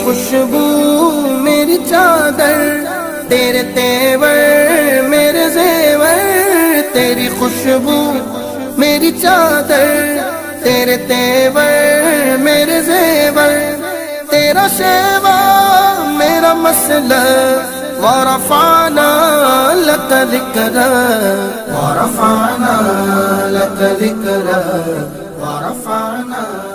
खुशबू मेरी चादर, तेरे तेवर मेरे जेवर। तेरी खुशबू मेरी चादर, तेरे तेवर मेरे जेवर। तेरा शेवा मेरा मसला, वरफ़अना लक ज़िक्रा, वरफ़अना लक ज़िक्रा, वरफ़अना।